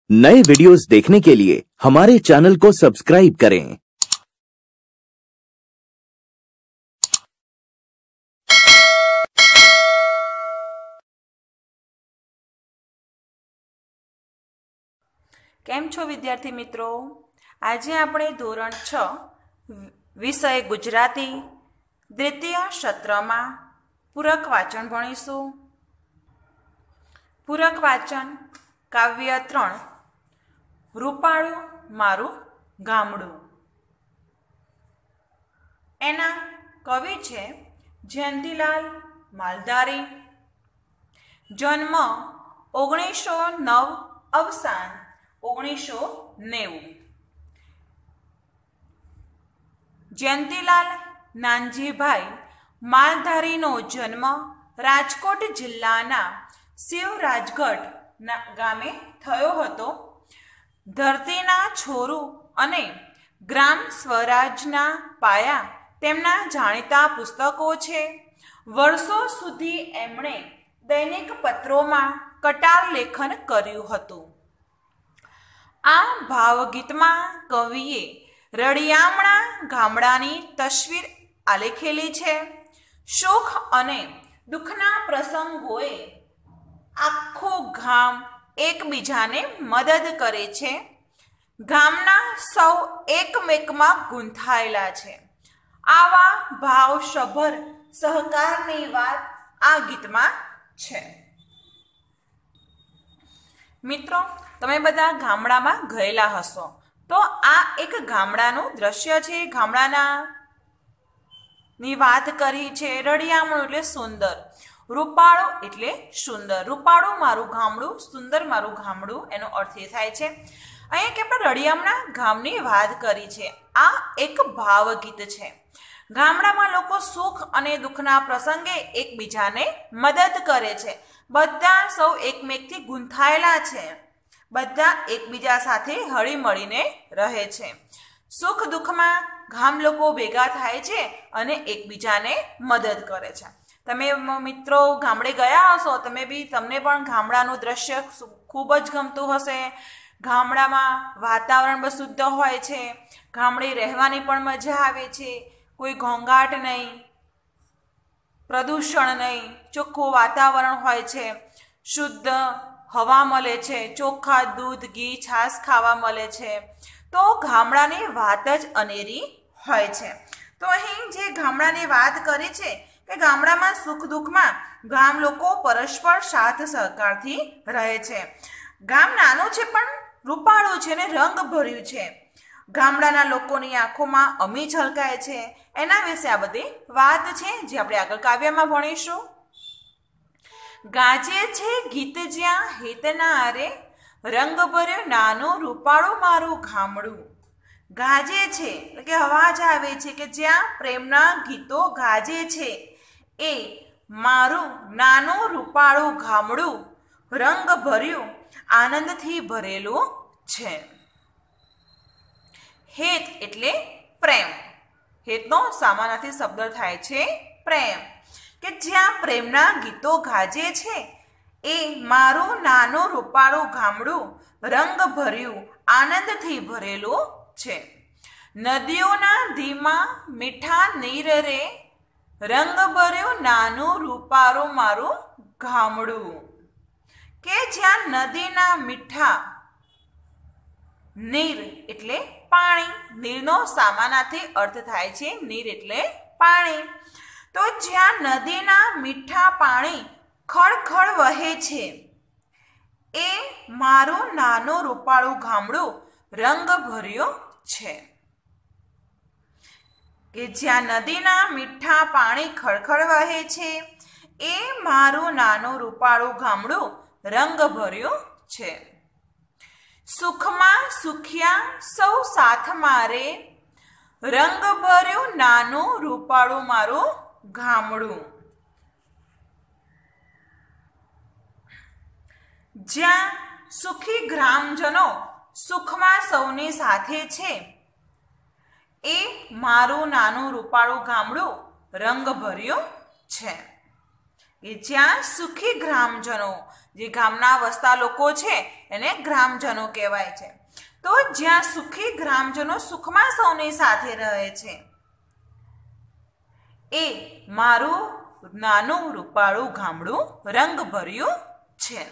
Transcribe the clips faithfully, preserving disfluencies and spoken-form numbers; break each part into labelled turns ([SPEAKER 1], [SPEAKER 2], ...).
[SPEAKER 1] नए वीडियोस देखने के लिए हमारे चैनल को सब्सक्राइब करें।
[SPEAKER 2] केम छो विद्यार्थी मित्रों, आज आपणे धोरण छ विषय गुजराती द्वितीय सत्र में पूरक वाचन भणीशुं। पूरक वाचन काव्य त्रण रूपाळू मारू गामडू। एना कवि छे जयंतीलाल मालधारी। जन्म ओगनीसो नव, अवसान ओगनीसो नेवु। जयंतीलाल नानजीभाई मालधारीनो जन्म राजकोट जिल्लाना शिवराजगढ़ गामे थयो हतो। धरतीना छोरू अने ग्राम स्वराजना पाया तेमना जाणीता पुस्तको छे। वर्षो सुधी एमणे दैनिक पत्रोमां कटार लेखन कर्युं हतुं। आ भावगीत में कविए रड़ियामणा गामडानी तस्वीर आलेखेली छे। सुख अने दुखना प्रसंगोए आखो गाम एकबीजाने मदद करे छे। गामना सौ एकमेकमां गूंथायेला छे। आवा भावसभर सहकारनी वात आ गीतमां छे। मित्रों, तमे बधा गामडामां गयेला हशो, तो आ एक गामडानुं दृश्य छे। गामडाना नी वात करी छे। रड़ियामणुं एटले सुंदर, रूपाळू एटले सुंदर। रूपाळू मारुं गामडुं, सुंदर मारुं गामडुं, एनो अर्थ ए थाय छे। अहींया के आपणे रड़ियामणा गामनी वात करी छे। आ एक भावगीत छे। गामडामां लोको सुख अने दुखना प्रसंगे एकबीजाने मदद करे छे। बधा सौ एकमेकथी गूंथायेला छे। बधा एकबीजा साथे हळीमळीने रहे छे। सुख दुखमां गाम लोको भेगा थाय छे अने एकबीजाने मदद करे छे। तमे मित्रों गामडे गया हशो, तमे बी तमने पण गामडानुं दृश्य खूब ज गमतुं हशे। गामडामां वातावरण पण शुद्ध होय छे। गामडे रहेवानी पण मजा आवे छे। कोई घोंघाट नहीं, प्रदूषण नहीं, चोख्खुं वातावरण होय छे। शुद्ध हवा मळे छे, चोखा दूध घी छास खावा मळे छे। तो गामडानी वात ज अनेरी होय छे। तो अहीं जे गामडानी वात करी छे के गामडामां सुख दुखमां गाम लोको परस्पर साथ सहकारथी रहे छे। गाम नानुं छे पण रूपाळुं छे ने रंग भर्युं छे। गामडाना लोकोनी आंखोमां अमी झलकाय छे। एना विશે आ बधी वात छे जे आपणे આગળ કાવ્યમાં ભણીશું। गाजे छे गीत ज्यां हेतना रे, रंग भर्यो नानुं रूपाळुं मारुं गामडुं। गाजे छे એટલે કે અવાજ આવે છે કે જ્યાં પ્રેમના ગીતો ગાજે છે એ મારું નાનું રૂપાળું ગામડું રંગ ભર્યું આનંદથી ભરેલું છે। हेत एटले प्रेम। हेतनो सामानार्थी शब्द थाय छे प्रेम। के ज्यां प्रेमना गीतो गाजे छे ए मारुं नानुं रूपाळुं गामडुं रंग भर्युं आनंदथी भरेलुं छे। नदीओना धीमा मीठा नीर रे, रंग भर्युं नानुं रूपाळुं मारुं गामडुं। के ज्यां नदीना मीठा नीर एटले पाणी। नीरनो सामानार्थी अर्थ थाय छे नीर एटले पाणी। तो ज्यां नदीना मीठा पाणी खळखळ वहे छे ए मारुं नानुं रूपाळुं गामडुं रंग भर्युं छे। के ज्यां नदीना मीठा पाणी खळखळ वहे छे ए मारुं नानुं रूपाळुं गामडुं रंग भर्युं छे। सुखमां सुखिया सौ साथ मारे, रंग भर्युं नानुं रूपाळुं मारुं गामडुं। ज्यां सुखी ग्रामजनो सुखमां सौनी साथे छे ए मारुं नानुं रूपाळुं गामडुं रंग भर्युं छे। કે જ્યાં સુખી ગ્રામજનો, જે ગામના વસતા લોકો છે એને ગ્રામજનો કહેવાય છે. તો જ્યાં સુખી ગ્રામજનો સુખમાં સૌની સાથે રહે છે એ મારું નાનું રૂપાળું ગામડું રંગભર્યું છે.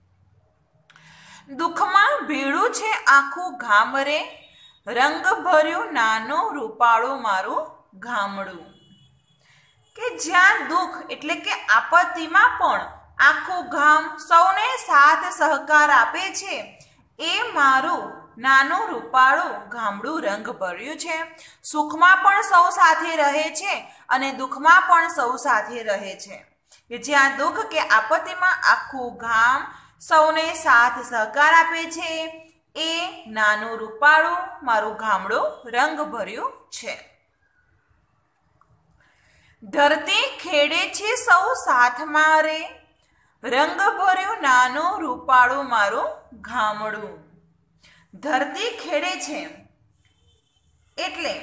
[SPEAKER 2] દુઃખમાં ભીડું છે આખું ગામ રે, રંગભર્યું નાનું રૂપાળું મારું ગામડું. કે જ્યાં દુઃખ એટલે કે આપત્તિમાં પણ આખું ગામ સૌને સાથ સહકાર આપે છે એ મારું નાનું રૂપાળું ગામડું રંગભર્યું છે. સુખમાં પણ સૌ સાથે રહે છે અને દુઃખમાં પણ સૌ સાથે રહે છે. કે જ્યાં દુઃખ કે આપત્તિમાં આખું ગામ સૌને સાથ સહકાર આપે છે એ નાનું રૂપાળું મારું ગામડું રંગભર્યું છે. ધરતી ખેડે છે સૌ સાથમાં રે, રંગભર્યું નાનું રૂપાળું મારું ગામડું. ધરતી ખેડે છે એટલે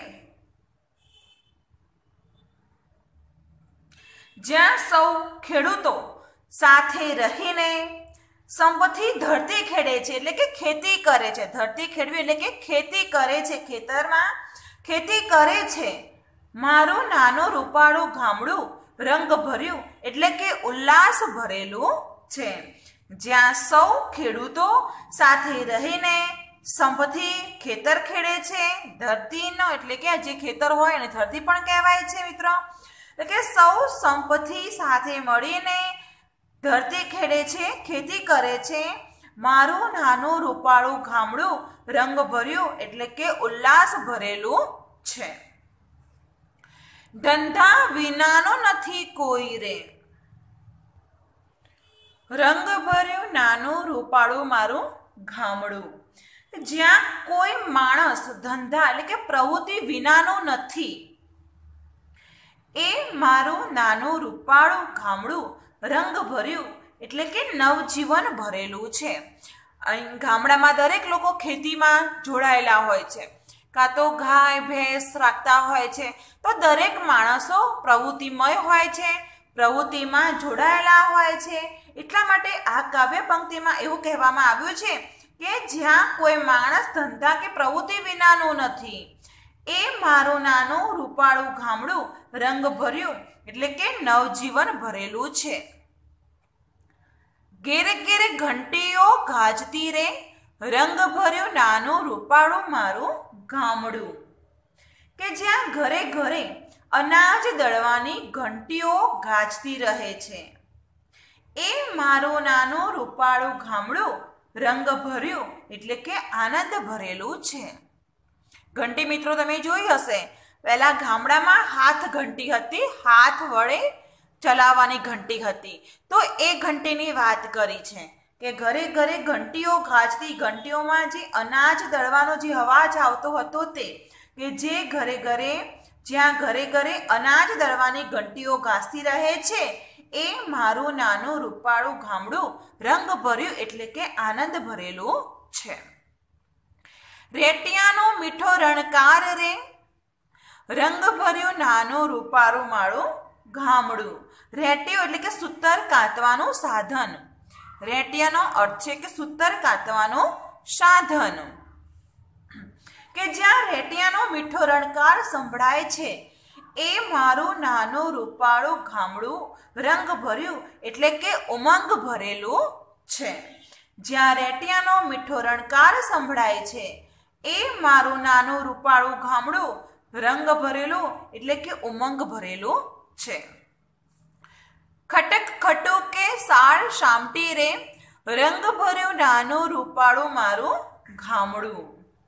[SPEAKER 2] જ્યાં સૌ ખેડૂતો સાથે રહીને સંપત્તિ ધરતી ખેડે છે એટલે કે ખેતી કરે છે. ધરતી ખેડવી એટલે કે ખેતી કરે છે, ખેતરમાં ખેતી કરે છે. મારું નાનું રૂપાળું ગામડું રંગભર્યું એટલે કે ઉલ્લાસ ભરેલું છે. જ્યાં સૌ ખેડૂતો સાથે રહીને સંપત્તિ ખેતર ખેડે છે. ધરતીનો એટલે કે જે ખેતર હોય એને ધરતી પણ કહેવાય છે મિત્રો. એટલે કે સૌ સંપત્તિ સાથે મળીને ધરતી ખેડે છે, ખેતી કરે છે. મારું નાનું રૂપાળું ગામડું રંગભર્યું એટલે કે ઉલ્લાસ ભરેલું છે. ધંધા વિનાનો નથી કોઈ રે, રંગભર્યું નાનું રૂપાળું મારું ગામડું. જ્યાં કોઈ માણસ ધંધા એટલે કે પ્રવૃત્તિ વિનાનું નથી એ મારું નાનું રૂપાળું ગામડું રંગભર્યું એટલે કે નવજીવન ભરેલું છે. અહીં ગામડામાં દરેક લોકો ખેતીમાં જોડાયેલા હોય છે, કાં તો ગાય ભેંસ રાખતા હોય છે. તો દરેક માણસો પ્રવૃત્તિમય હોય છે, પ્રવૃત્તિમાં જોડાયેલા હોય છે. એટલા માટે આ કાવ્ય પંક્તિમાં એવું કહેવામાં આવ્યું છે કે જ્યાં કોઈ માણસ ધંધા કે પ્રવૃત્તિ વિનાનું નથી એ મારું નાનું રૂપાળું ગામડું રંગભર્યું એટલે કે નવજીવન ભરેલું છે. ઘેરે ઘેરે ઘંટીઓ ગાજતી રે, રંગભર્યું નાનું રૂપાળું મારું ગામડું. કે જ્યાં ઘરે ઘરે અનાજ દળવાની ઘંટીઓ ગાજતી રહે છે એ મારું નાનું રૂપાળું ગામડું રંગભર્યું એટલે કે આનંદ ભરેલું છે. ઘંટી મિત્રો તમે જોઈ હશે, પહેલા ગામડામાં હાથ ઘંટી હતી, હાથ વડે ચલાવવાની ઘંટી હતી. તો એ ઘંટીની વાત કરી છે કે ઘરે ઘરે ઘંટીઓ ગાજતી, ઘંટીઓમાં જે અનાજ દળવાનો જે અવાજ આવતો હતો તે કે જે ઘરે ઘરે જ્યાં ઘરે ઘરે અનાજ દળવાની ઘંટીઓ ગાજતી રહે છે એ મારું નાનું રૂપાળું ગામડું રંગભર્યું એટલે કે આનંદ ભરેલું છે. રેટિયાનો મીઠો રણકાર રે, રંગભર્યું નાનું રૂપાળું મારું ગામડું. રેટિયો એટલે કે સૂતર કાતવાનું સાધન. રેટિયાનો અર્થ છે કે સૂતર કાતવાનું સાધન. કે જ્યાં રેટિયાનો મીઠો રણકાર સંભળાય છે એ મારું નાનું રૂપાળું ગામડું રંગભર્યું એટલે કે ઉમંગ ભરેલું છે. જ્યાં રેટિયાનો મીઠો રણકાર સંભળાય છે એ મારું નાનું રૂપાળું ગામડું રંગ ભરેલું એટલે કે ઉમંગ ભરેલું છે. ખટક ખટુકે સાળ શામટી રે, રંગ ભર્યું નાનું રૂપાળું મારું ગામડું.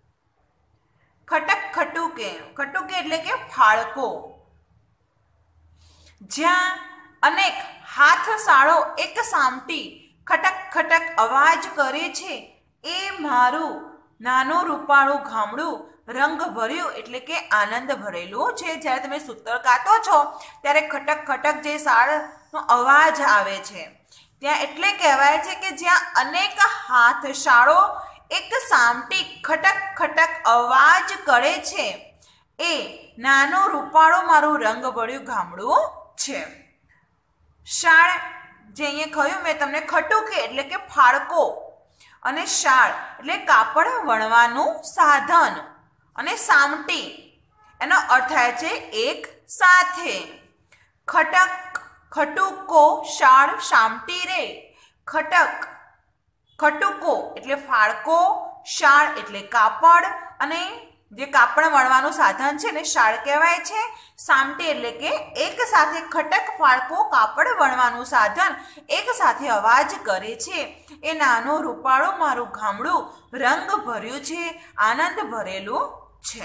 [SPEAKER 2] ખટક ખટુકે, ખટુકે એટલે કે ફાળકો. જ્યાં અનેક હાથ સાળો એક સામટી ખટક ખટક અવાજ કરે છે એ મારું નાનું રૂપાળું ગામડું રંગ ભર્યું એટલે કે આનંદ ભરેલું છે. જ્યારે તમે સૂતર કાતો છો ત્યારે ખટક ખટક જે સાળનો અવાજ આવે છે ત્યાં એટલે કહેવાય છે કે જ્યાં અનેક હાથ સાળો એક સામટી ખટક ખટક અવાજ કરે છે એ નાનું રૂપાળું મારું રંગ ભર્યું ગામડું છે. શાળ જે અહીંયા કહ્યું મેં તમને ખટુકે એટલે કે ફાળકો અને શાળ એટલે કાપડ વણવાનું સાધન અને સામટી એનો અર્થ થાય છે એક સાથે. ખટક ખટુકો શાળ સામટી રે. ખટક ખટુકો એટલે ફાળકો, શાળ એટલે કાપડ અને જે કાપડ વણવાનું સાધન છે ને શાળ કહેવાય છે. સામટી એટલે કે એક સાથે ખટક ફાળકો કાપડ વણવાનું સાધન એક સાથે અવાજ કરે છે. એ નાનું રૂપાળું મારું ગામડું રંગ ભર્યું છે, આનંદ ભરેલું છે.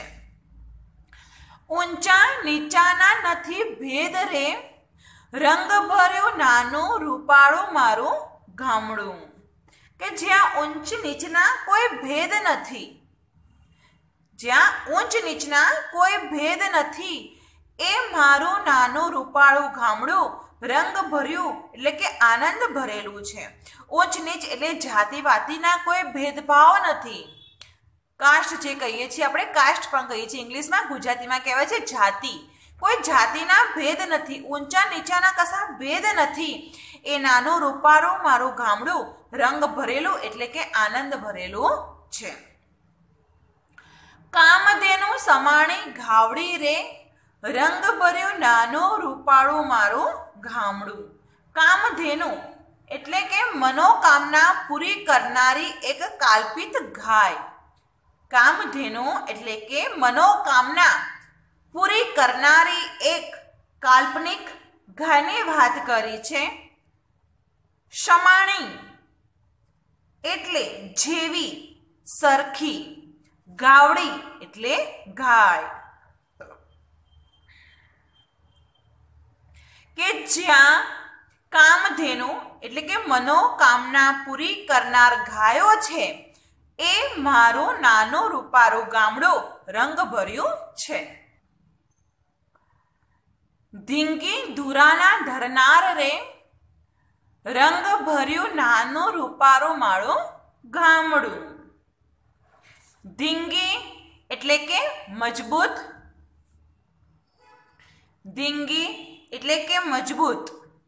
[SPEAKER 2] ઊંચા નીચાના નથી ભેદ રે, રંગ ભર્યું નાનું રૂપાળું મારું ગામડું. કે જ્યાં ઊંચ નીચના કોઈ ભેદ નથી, જ્યાં ઊંચ નીચના કોઈ ભેદ નથી, એ મારું નાનું રૂપાળું ગામડું રંગ ભર્યું એટલે કે આનંદ ભરેલું છે. ઊંચ નીચ એટલે જાતિ વાતિના કોઈ ભેદભાવ નથી. કાસ્ટ જે કહીએ છીએ આપણે કાસ્ટ પણ કહીએ છીએ ઇંગ્લિશમાં, ગુજરાતીમાં કહેવાય છે જાતિ. કોઈ જાતિના ભેદ નથી, ઊંચા નીચાના કશા ભેદ નથી. એ નાનું રૂપાળું મારું ગામડું રંગ ભરેલું એટલે કે આનંદ ભરેલું છે. કામધેનું સમાણી ઘાવડી રે, રંગ ભર્યું નાનું રૂપાળું મારું ગામડું. કામધેનું એટલે કે મનોકામના પૂરી કરનારી એક કાલ્પિત ગાય. કામધેનું એટલે કે મનોકામના પૂરી કરનારી એક કાલ્પનિક ગાયની વાત કરી છે. સમાણી એટલે જેવી, સરખી. ગાવડી એટલે ગાય. કે જ્યાં કામધેનુ એટલે કે મનોકામના પૂરી કરનાર ગાયો છે, એ મારું નાનું રૂપારું ગામડું રંગ ભર્યું છે. ધીંગી ધુરાના ધરનાર રે, રંગ ભર્યું નાનું રૂપારું મારું ગામડું. ધીંગી એટલે કે મજબૂત. ધીંગી એટલે કે મજબૂત.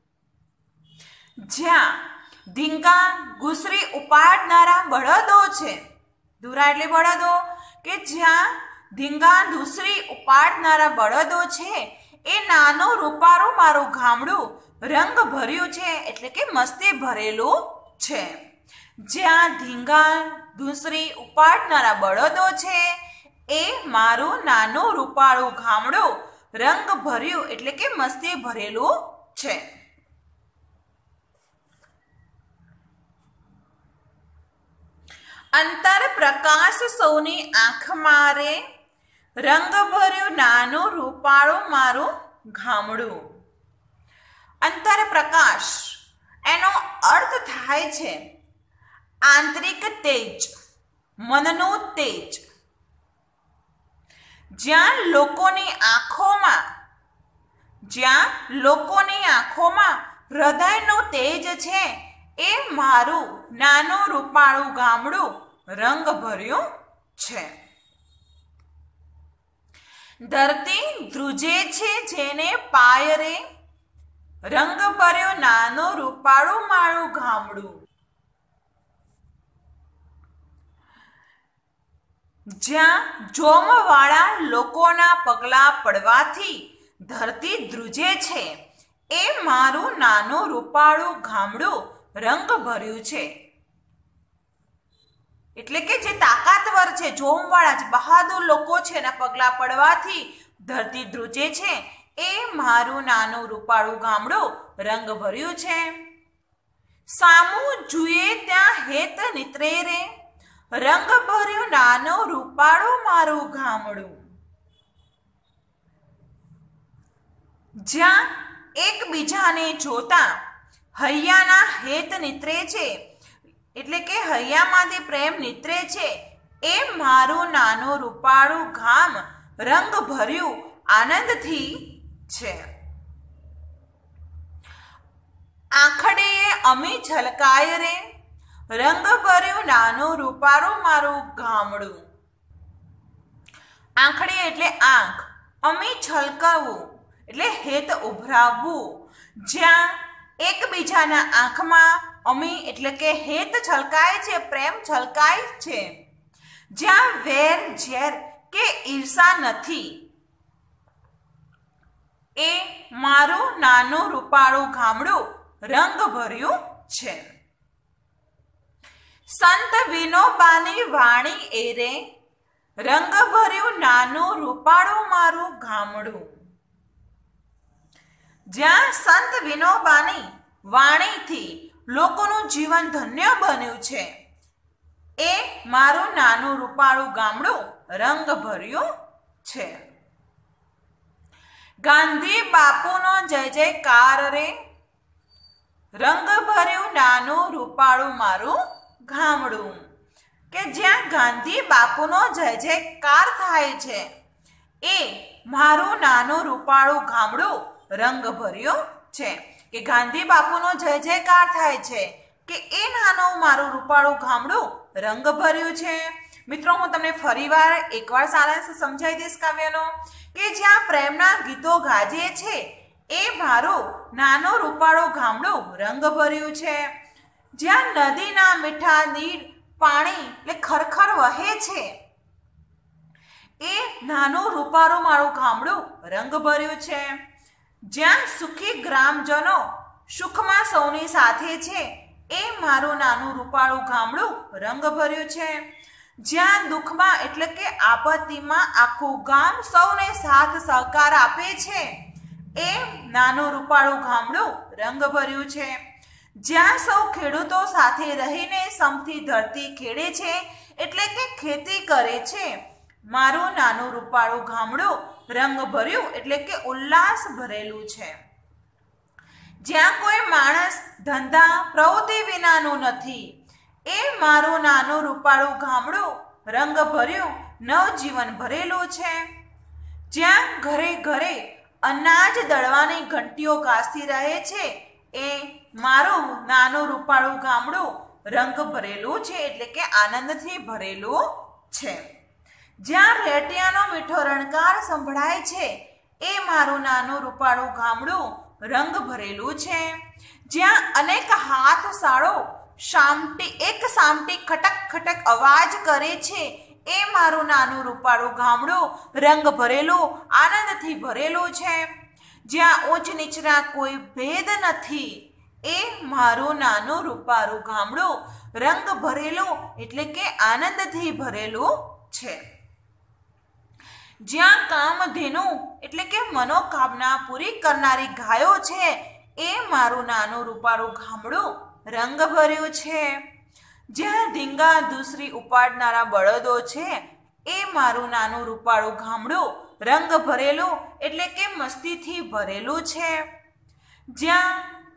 [SPEAKER 2] જ્યાં ધીંગા ઘૂસરી ઉપાડનારા બળદો છે, ધુરા એટલે બળદો, કે જ્યાં ધીંગા ધૂસરી ઉપાડનારા બળદો છે, એ નાનું રૂપારું મારું ગામડું રંગ ભર્યું છે એટલે કે મસ્તી ભરેલું છે. જ્યાં ધીંગા ધૂસરી ઉપાડનારા બળદો છે, એ મારું નાનું રૂપાળું ગામડું રંગ ભર્યું એટલે કે મસ્તી ભરેલું છે. અંતર પ્રકાશ સૌની આંખમાં રે, રંગ ભર્યું નાનું રૂપાળું મારું ગામડું. અંતર પ્રકાશ એનો અર્થ થાય છે આંતરિક તેજ, મનનું તેજ. જ્યાં લોકોની આંખોમાં જ્યાં લોકોની આંખોમાં હૃદયનું તેજ છે, એ મારું નાનું રૂપાળું ગામડું રંગ ભર્યું છે. ધરતી ધ્રુજે છે જેને પાય રે, રંગ ભર્યું નાનું રૂપાળું મારું ગામડું. જ્યાં જોમવાળા લોકોના પગલા પડવાથી ધરતી ધ્રુજે છે, એ મારું નાનું રૂપાળું ગામડું રંગ ભર્યું છે. એટલે કે જે તાકાતવર છે, જોમવાળા છે, બહાદુર લોકો છે, એના પગલા પડવાથી ધરતી ધ્રુજે છે, એ મારું નાનું રૂપાળું ગામડું રંગ ભર્યું છે. સામું જુએ ત્યાં હેત નીતરે રે, રંગ ભર્યું નાનું રૂપાળું મારું ગામડું. જ્યાં એકબીજાને જોતા હૈયાના હેત નીતરે છે, એટલે કે હૈયામાંથી પ્રેમ નીતરે છે, એ મારું નાનું રૂપાળું ગામ રંગ ભર્યું આનંદથી છે. આંખડીએ અમી છલકાય રે, રંગ ભર્યું નાનું રૂપાળું મારું ગામડું. આંખડી એટલે આંખ, અમી છલકાવું એટલે હેત ઉભરાવવું. જ્યાં એકબીજાના આંખમાં અમી એટલે કે હેત છલકાય છે, પ્રેમ છલકાય છે. જ્યાં વેર ઝેર કે ઈર્ષા નથી. એ મારું નાનું રૂપાળું ગામડું રંગ ભર્યું છે. સંત વિનોબાની વાણી એરે રંગ ભર્યું નાનું રૂપાળું મારું ગામડું. જ્યાં સંત વિનોબાની વાણીથી લોકોનું જીવન ધન્ય બન્યું છે, એ મારું નાનું રૂપાળું ગામડું રંગ ભર્યું છે. ગાંધી બાપુનો જય જયકાર રે રંગ ભર્યું નાનું રૂપાળું મારું ગામડું. કે જ્યાં ગાંધી બાપુનો જય જયકાર થાય છે, એ મારું નાનું રૂપાળું ગામડું રંગ ભર્યું છે. કે ગાંધી બાપુનો જય જયકાર થાય છે, કે એ નાનું મારું રૂપાળું ગામડું રંગ ભર્યું છે. મિત્રો, હું તમને ફરીવાર એકવાર સારાંશ સમજાવી દઈશ કાવ્યનો. કે જ્યાં પ્રેમના ગીતો ગાજે છે, એ મારું નાનું રૂપાળું ગામડું રંગ ભર્યું છે. જ્યાં નદીના મીઠા નીર પાણી એટલે ખરખર વહે છે, એ નાનું રૂપાળું મારું ગામડું રંગ ભર્યું છે. જ્યાં સુખી ગ્રામજનો સુખમાં સૌની સાથે છે, એ મારું નાનું રૂપાળું ગામડું રંગ ભર્યું છે. જ્યાં દુઃખમાં એટલે કે આપત્તિમાં આખું ગામ સૌને સાથ સહકાર આપે છે, એ નાનું રૂપાળું ગામડું રંગ ભર્યું છે. જ્યાં સૌ ખેડૂતો સાથે રહીને સમથી ધરતી ખેડે છે એટલે કે ખેતી કરે છે, મારું નાનું રૂપાળું ગામડું રંગ ભર્યું એટલે કે ઉલ્લાસ ભરેલું છે. જ્યાં કોઈ માણસ ધંધા પ્રવૃત્તિ વિનાનું નથી, એ મારું નાનું રૂપાળું ગામડું રંગ ભર્યું નવજીવન ભરેલું છે. જ્યાં ઘરે ઘરે અનાજ દળવાની ઘંટીઓ ગાજતી રહે છે, એ મારું નાનું રૂપાળું ગામડું રંગ ભરેલું છે એટલે કે આનંદથી ભરેલું છે. જ્યાં રેટિયાનો મીઠો રણકાર સંભળાય છે, એ મારું નાનું રૂપાળું ગામડું રંગ ભરેલું છે. જ્યાં અનેક હાથ સાળો સામટી એક સામટી ખટક ખટક અવાજ કરે છે, એ મારું નાનું રૂપાળું ગામડું રંગ ભરેલું આનંદથી ભરેલું છે. જ્યાં ઉચ્ચ નીચના કોઈ ભેદ નથી, એ મારું નાનું રૂપાળું ગામડું રંગ ભરેલું એટલે કે આનંદથી ભરેલું છે. જ્યાં કામધેનુ એટલે કે મનોકામના પૂરી કરનારી ગાયો છે, એ મારું નાનું રૂપાળું ગામડું રંગ ભર્યું છે. જ્યાં ધીંગા દૂસરી ઉપાડનારા બળદો છે, એ મારું નાનું રૂપાળું ગામડું રંગ ભરેલું એટલે કે મસ્તીથી ભરેલું છે. જ્યાં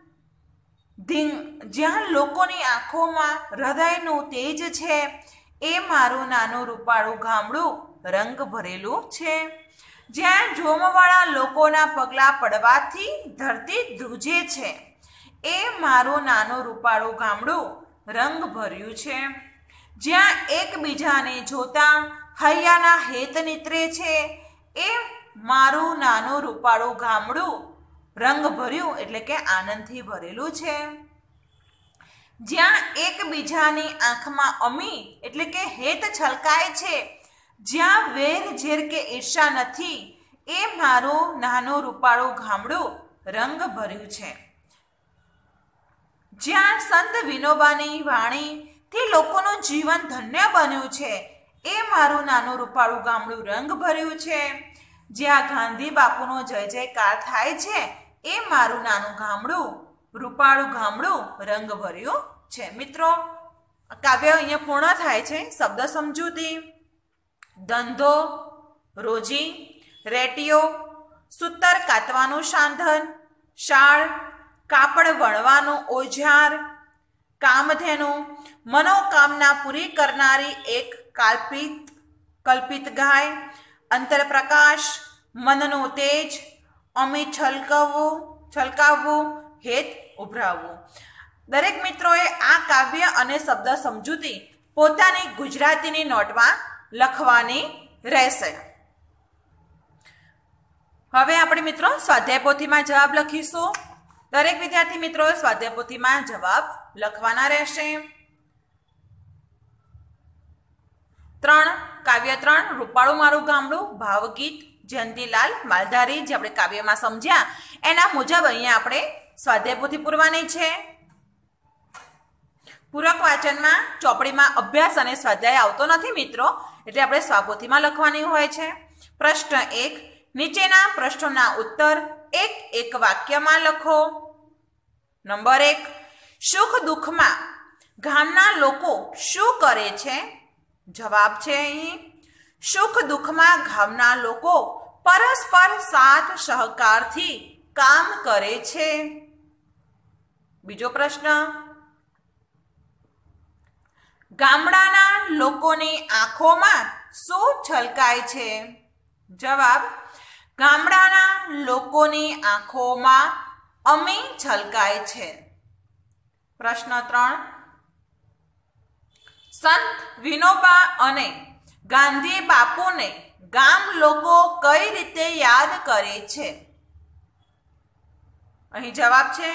[SPEAKER 2] જ્યાં લોકોની આંખોમાં હૃદયનું તેજ છે, એ મારું નાનું રૂપાળું ગામડું રંગ ભરેલું છે. જ્યાં જોમવાળા લોકોના પગલાં પડવાથી ધરતી ધ્રુજે છે, એ મારું નાનું રૂપાળું ગામડું રંગ ભર્યું છે. જ્યાં એકબીજાને જોતા હૈયાના હેત નીતરે છે, એ મારું નાનું રૂપાળું ગામડું રંગ ભર્યું એટલે કે આનંદથી ભરેલું છે. જ્યાં એકબીજાની આંખમાં અમી એટલે કે હેત છલકાય છે, જ્યાં વેર ઝેર કે ઈર્ષા નથી, એ મારું નાનું રૂપાળું ગામડું રંગ ભર્યું છે. જ્યાં સંત વિનોબાની વાણીથી લોકોનું જીવન ધન્ય બન્યું છે, એ મારું નાનું રૂપાળું ગામડું રંગ ભર્યું છે. જ્યાં ગાંધી બાપુનો જય જયકાર થાય છે, એ મારું નાનું ગામડું રૂપાળું ગામડું રંગ ભર્યું છે. મિત્રો, કાવ્ય અહીંયા પૂર્ણ થાય છે. શબ્દ સમજૂતી: ધંધો, રોજી, રેટિયો, સૂતર કાતવાનું સાધન, શાળ, કાપડ વણવાનું ઓજાર, કામધેનુ, મનોકામના પૂરી કરનારી એક કાલ્પિત કલ્પિત ગાય, અંતરપ્રકાશ, મનનું તેજ, અમી છલકાવવું છલકાવવું હેત ઉભરાવવું. દરેક મિત્રોએ આ કાવ્ય અને શબ્દ સમજૂતી પોતાની ગુજરાતીની નોટમાં લખવાની રહેશે. હવે આપણે મિત્રો સ્વાધ્યાય પોથીમાં જવાબ લખીશું. દરેક વિદ્યાર્થી મિત્રો સ્વાધ્યાય પોથીમાં જવાબ લખવાના રહેશે. ત્રણ કાવ્ય ત્રણ રૂપાળું મારું ગામડું ભાવગીત જયંતીલાલ માલધારી જે આપણે કાવ્યમાં સમજ્યા એના મુજબ અહીંયા આપણે સ્વાધ્યાય પોથી પૂરવાની છે. પૂરક વાંચનમાં ચોપડીમાં અભ્યાસ અને સ્વાધ્યાય આવતો નથી મિત્રો, એટલે આપણે સ્વાપોથીમાં લખવાની હોય છે. પ્રશ્ન એક, નીચેના પ્રશ્નોના ઉત્તર એક એક વાક્યમાં લખો. નંબર એક, સુખ દુઃખમાં ગામના લોકો શું કરે છે? જવાબ છે અહીં સુખ દુઃખમાં ગામના લોકો પરસ્પર સાથ સહકારથી કામ કરે છે. બીજો પ્રશ્ન, ગામડાના લોકોની આંખોમાં શું છલકાય છે? જવાબ, ગામડાના લોકોની આંખોમાં અમી છલકાય છે. પ્રશ્ન ત્રણ, સંત વિનોબા અને ગાંધી બાપુને ગામ લોકો કઈ રીતે યાદ કરે છે? અહીં જવાબ છે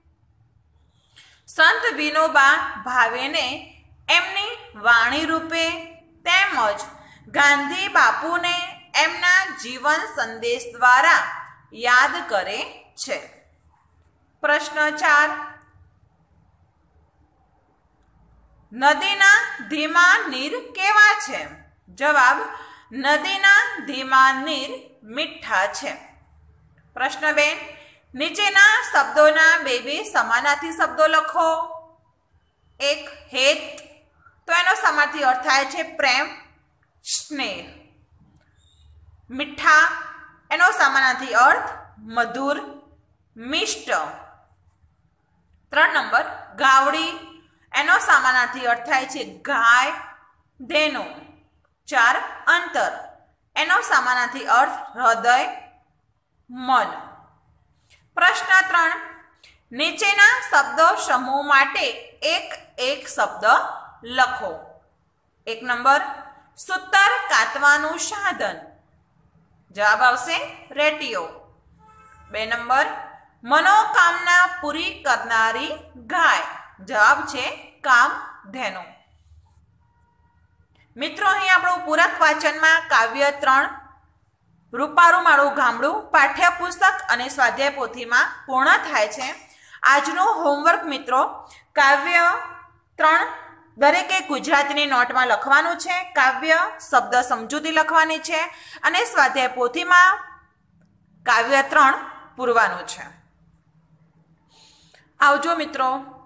[SPEAKER 2] સંત વિનોબા ભાવેને એમની વાણી રૂપે તેમજ ગાંધી બાપુને એમના જીવન સંદેશ દ્વારા યાદ કરે છે. પ્રશ્ન ચાર, નદીના ધીમા નીર કેવા છે? જવાબ, નદીના ધીમા નીર મીઠા છે. પ્રશ્ન બે, નીચેના શબ્દોના બે બે સમાનાર્થી શબ્દો લખો. એક હેત, તો એનો સમાનાર્થી અર્થ થાય છે પ્રેમ, સ્નેહ. મીઠા, એનો સમાનાર્થી અર્થ મધુર, મિષ્ટ. ત્રણ નંબર, ગાવડી, એનો સમાનાર્થી અર્થ થાય છે ગાય, ધેનુ. ચાર, અંતર, એનો સમાનાર્થી અર્થ હૃદય, મન. પ્રશ્ન ત્રણ, નીચેના શબ્દો સમૂહ માટે એક એક શબ્દ લખો. એક નંબર, સૂતર કાતવાનું સાધન. જવાબ આવશે રેટિયો. બે નંબર, મનોકામના પૂરી કરનારી ગાય. જવાબ છે કામધેનુ. મિત્રો, અહીં આપણું પૂરક વાંચનમાં કાવ્ય ત્રણ રૂપારું મારું ગામડું પાઠ્યપુસ્તક અને સ્વાધ્યાય પોથીમાં પૂર્ણ થાય છે. આજનું હોમવર્ક મિત્રો, કાવ્ય ત્રણ દરેકે ગુજરાતીની નોટમાં લખવાનું છે. કાવ્ય શબ્દ સમજૂતી લખવાની છે અને સ્વાધ્યાય પોથીમાં કાવ્ય ત્રણ પૂરવાનું છે. આવજો મિત્રો.